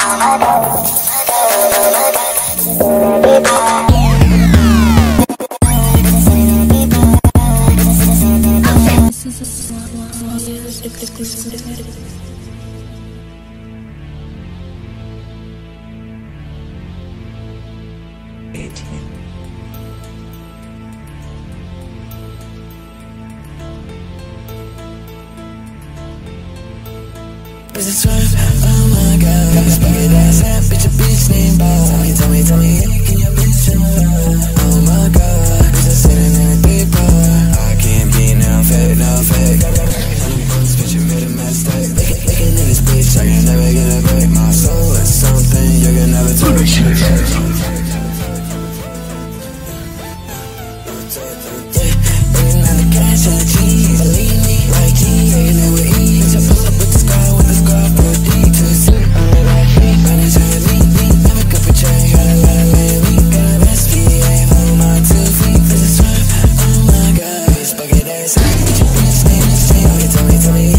Is it true? Oh my god, got this bucket ass hat, bitch, a bitch named Bob. Tell me, hey, can your bitch show up? Oh my god, bitch, I'm sitting in a big bar. I can't be no fake. Got bucks, bitch, you made a mistake. Make it niggas, bitch, I can never get a break. My soul is something you can never take. Bringing out the cash and the cheese, believe me, like cheese, taking it with ease. I pull up with the scar, for deep to sleep. I'm like me, running to the beat. Never good for change, got a lot of land. We got a best PA on my 2 feet. This is fun, oh my god, this bucket ass, bitch, your bitch name is Sam. Tell me,